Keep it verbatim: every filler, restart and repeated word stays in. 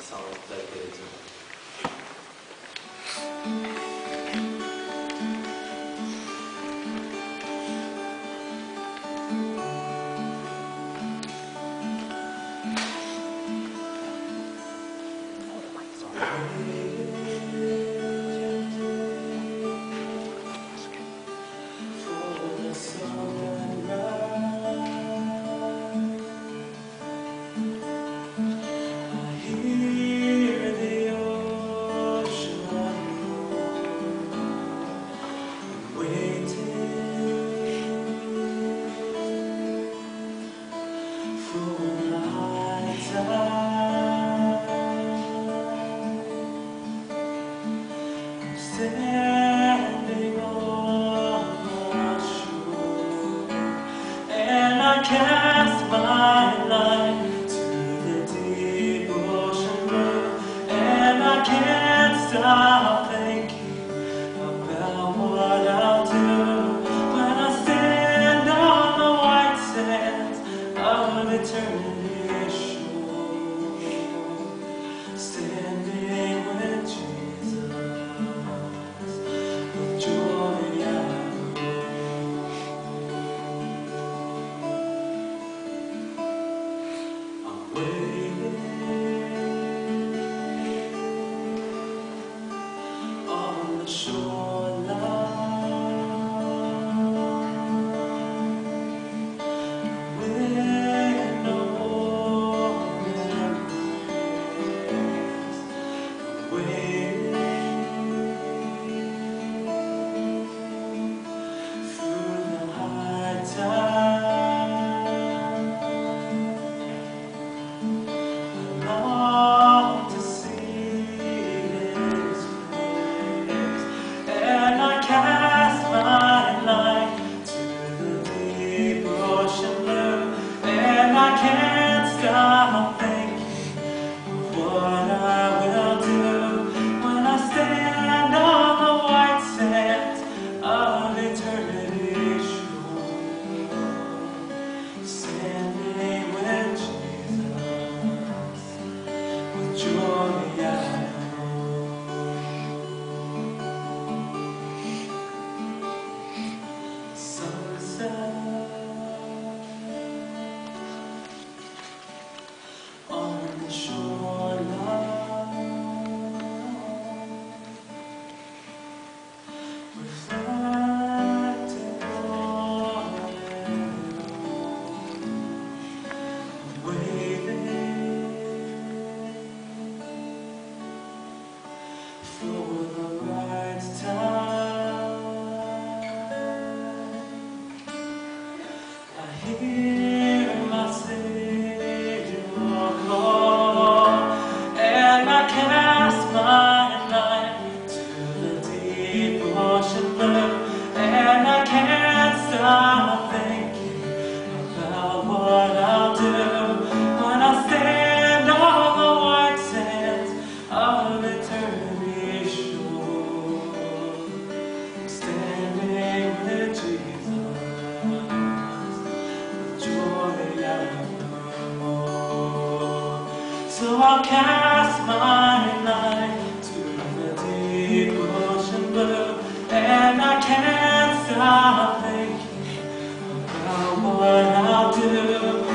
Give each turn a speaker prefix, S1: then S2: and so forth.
S1: song is dedicated to him.
S2: Standing on the shore, and I cast my line to the deep ocean blue, and I can't stop thinking about what I'll do when I stand on the white sands of eternity's shore, standing with Jesus. On the shoreline, with no more memories, waiting through the high tide. I long to see His face, and I cast my line to the deep ocean blue, and I can't stop thinking of what I will do when I stand on the white sands of eternity's shore, standing with Jesus, with joy I know. Sunset on the shoreline, reflecting on it all, waiting for the right time. I hear my Savior call, and I cast my line to the deep ocean blue, and I can't stop thinking about what I'll do when I stand on the white sands of eternity's shore, standing with Jesus, with joy I know. So I'll cast my line to the deep ocean blue, and I can't stop thinking about what I'll do